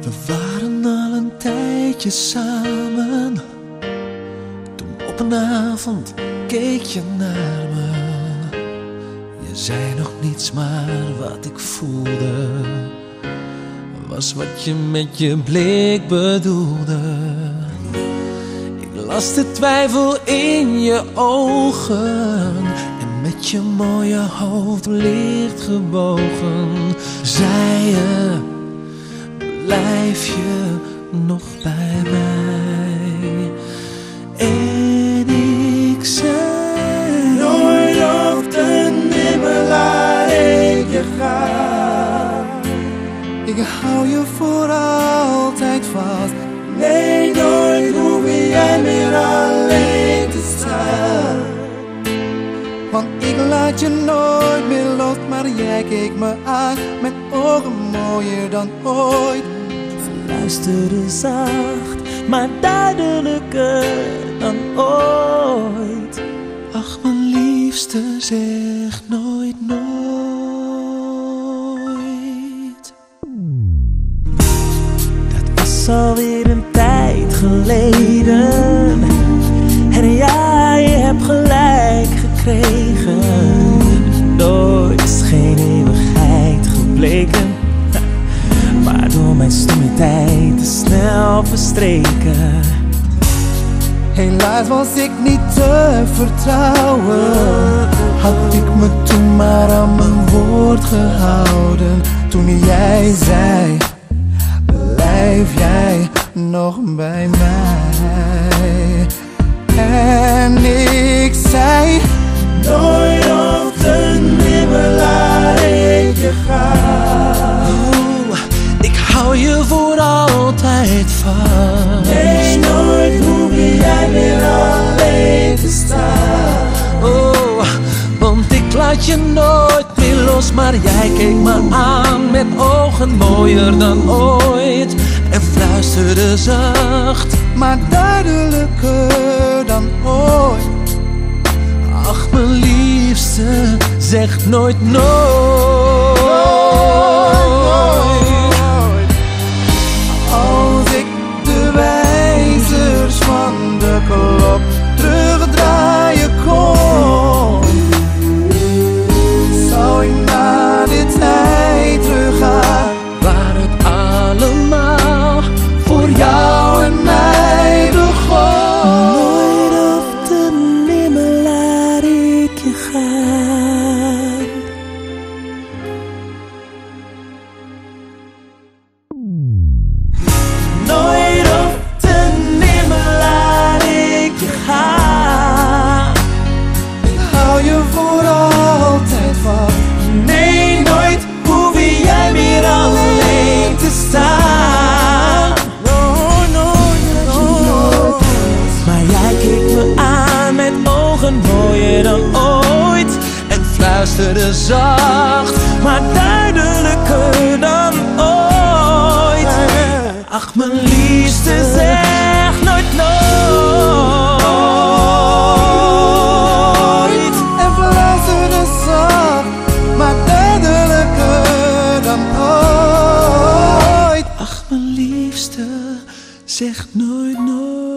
We waren al een tijdje samen. Toen op een avond keek je naar me. Je zei nog niets, maar wat ik voelde was wat je met je blik bedoelde. Ik las de twijfel in je ogen. En met je mooie hoofd licht gebogen zei je: blijf je nog bij mij? En ik zei: nooit of te nimmer laat ik je gaan. Ik hou je voor altijd vast. Nee, nooit hoef jij meer alleen te staan. Want ik laat je nooit meer los, maar jij keek me aan met ogen mooier dan ooit. Fluisterde zacht, maar duidelijker dan ooit. Ach, mijn liefste, zeg nooit nooit. Dat was alweer een tijd geleden. En ja, je hebt gelijk gekregen. Nooit is geen eeuwigheid gebleken, maar door mijn stomme tijd te snel verstreken. Helaas was ik niet te vertrouwen. Had ik me toen maar aan mijn woord gehouden. Toen jij zei: blijf jij nog bij mij? En ik zei: nooit of te nimmer laat ik je gaan. Ik hou je voor altijd vast. Nee, nooit hoef jij meer alleen te staan. Oh, want ik laat je nooit meer los, maar jij keek me aan met ogen mooier dan ooit. En fluisterde zacht, maar duidelijker dan ooit. Ach, mijn liefste, zeg nooit nooit. Als ik de wijzers van de klok terugdraaien kon, zou ik naar de tijd teruggaan waar het allemaal voor jou en mij begon. Nooit of te nimmer laat ik je gaan. Nooit of te nimmer laat ik je gaan. Ik hou je voor altijd vast. Nee, nooit hoef jij meer alleen te staan. Maar jij keek me aan met ogen mooier dan ooit. En fluisterde zacht, maar duidelijker dan ooit. Ach, mijn liefste, zeg nooit nooit. En fluisterde zacht, maar duidelijker dan ooit. Ach, mijn liefste, zeg nooit nooit.